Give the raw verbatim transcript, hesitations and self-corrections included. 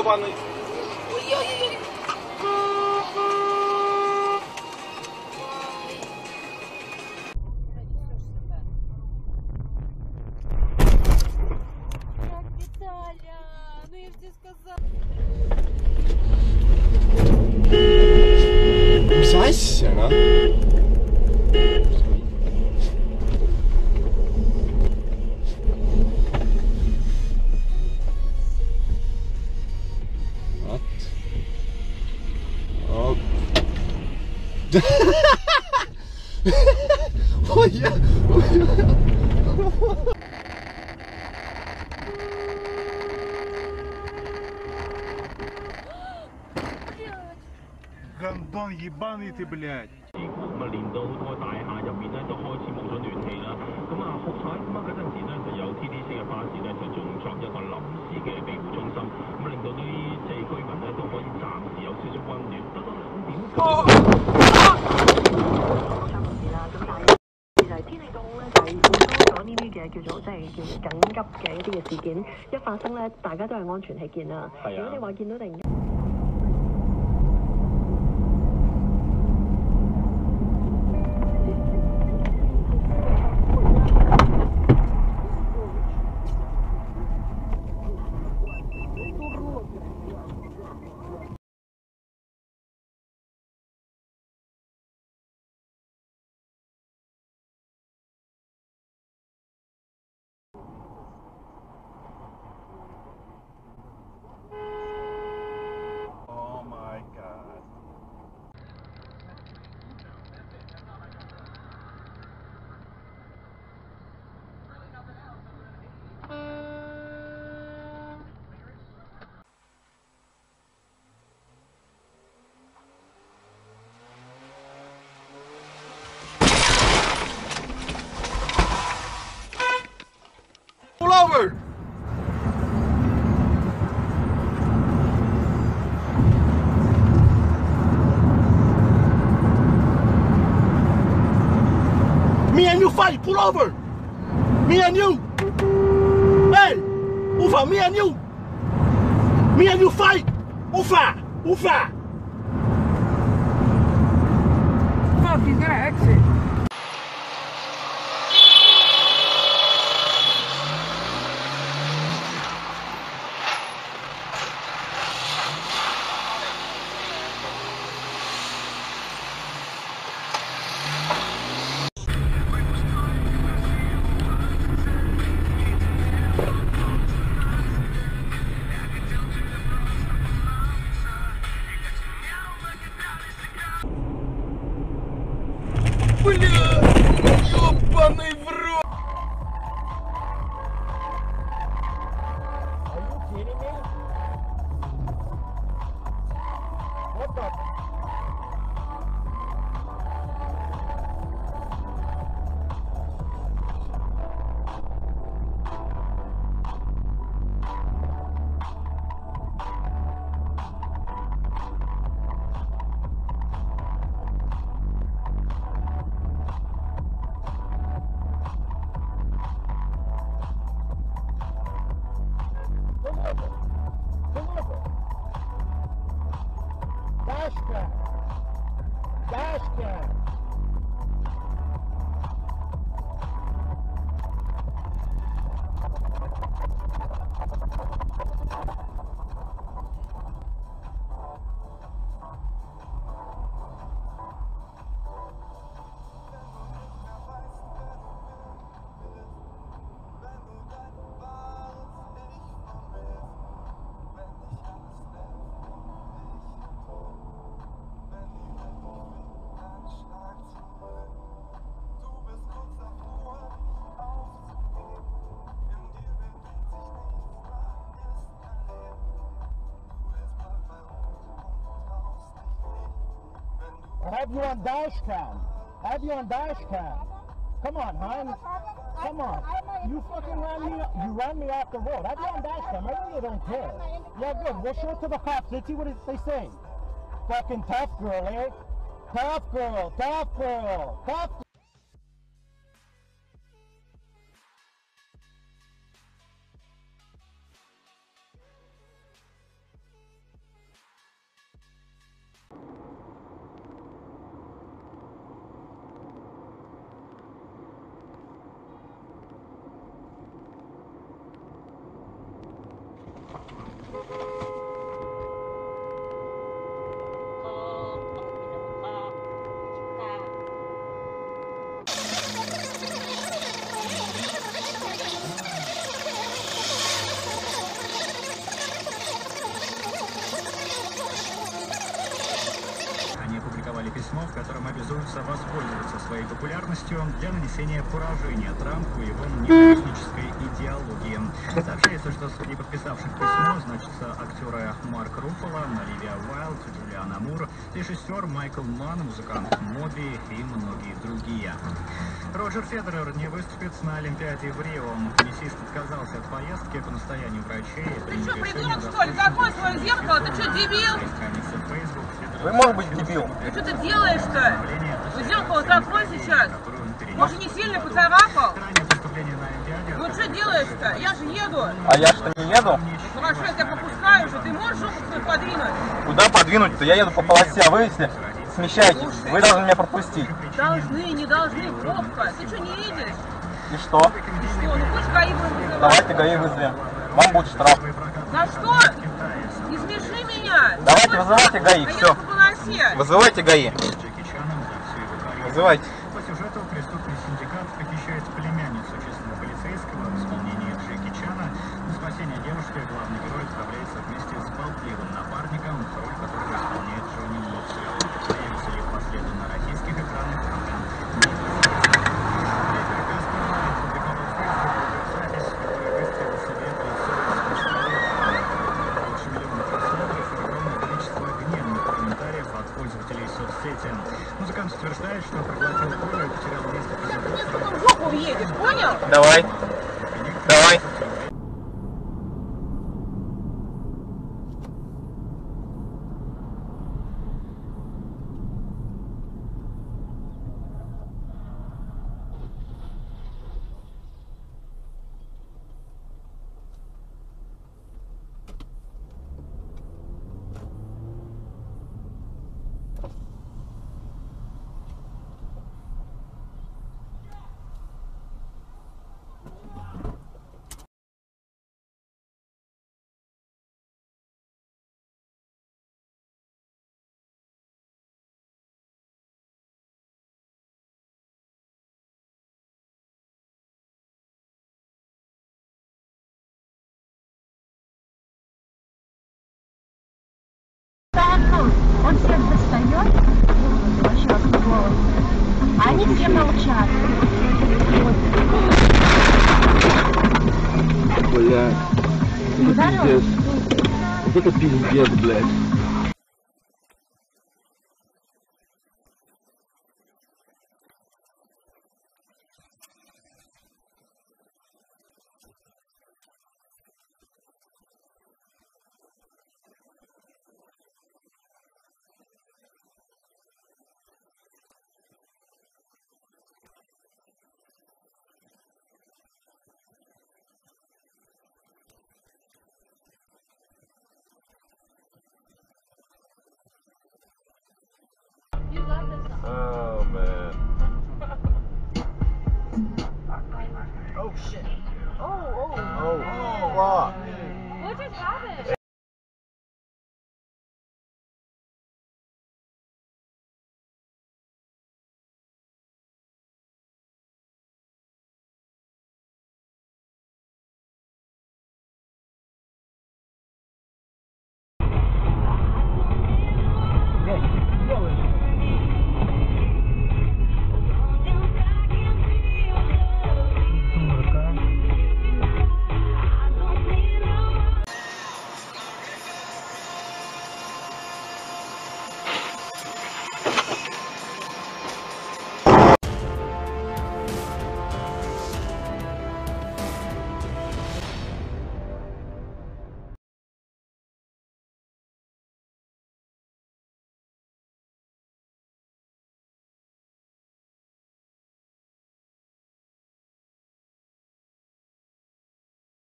ياباني. Ну я тебе сказала. Зайся, а? What? Oh. Oh yeah. Oh yeah. Гандон ебаный ты, блядь! 咁啊，連到好多大廈入面咧都開始冇咗暖氣啦。咁啊，好彩咁啊嗰陣時咧就有 T D C 嘅巴士咧就仲作一個臨時嘅庇護中心，咁令到啲即係居民咧都可以暫時有少少溫暖。得到兩點。三個字啦，咁但係就係天氣凍咧，就係好多咗呢啲嘅叫做即係叫做緊急嘅一啲嘅事件，一發生咧，大家都係安全起見啦。如果你話見到突然間。 Oh my god. Pull over! Me and you fight, pull over! Me and you! Hey! Ufa, me and you! Me and you fight! Ufa! Ufa! Fuck, he's gonna exit. Бля! Ёбаный в рот! Are you kidding me? What the? Dash cam! Dash cam! I have you on dash cam. I have you on dash cam. Come on, hon. Come on. You fucking ran me. You ran me off the road. I have you on dash cam. I really don't care. Yeah, good. We'll show it to the cops. Let's see what they say. Fucking tough girl, eh? Tough girl. Tough girl. Tough. письмо, в котором обязуются воспользоваться своей популярностью для нанесения поражения Трампу и его неполитической идеологии. Сообщается, что среди подписавших письмо значатся актеры Марк Руффало, Оливия Уайлд, Джулиана Мур, режиссер Майкл Манн, музыкант Моби и многие другие. Роджер Федерер не выступит на Олимпиаде в Рио. Теннисист отказался от поездки по настоянию врачей. Ты что, придурок, что ли? Закрой свое зеркало, ты что, дебил? Вы, может быть, дебил. Ты что ты делаешь-то? Вы зеркало закрой сейчас. Может, не сильно поцарапал? Ну что делаешь-то? Я же еду. А я что, не еду? Ну хорошо, я тебя пропускаю уже. Ты можешь руку свою подвинуть? Куда подвинуть-то? Я еду по полосе, а вы, если смещаетесь, вы должны меня пропустить. Должны, не должны, пробка. Ты что, не видишь? И что? И что? Ну пусть ГАИ вызовем. Давайте ГАИ вызовем. Вам будет штраф. За что? Не смеши меня. Давайте вызывайте ГАИ, а все. я по полосе. Вызывайте ГАИ. Вызывайте. По сюжету преступный синдикат похищает племянницу честного полицейского в исполнении Джеки Чана. На спасение девушки главный герой отправляется вместе с болтливым напарником, роль которого исполняет Джонни Ноксвилл. Появится ли впоследствии на российских экранах? Музыкант утверждает, что проглотил пулю и потерял место. Ты сука в жопу въедешь, понял? Давай. Давай. Он всех достает, вообще как голос, а они все молчат. Бля, Ударил? вот это пиздец, блядь.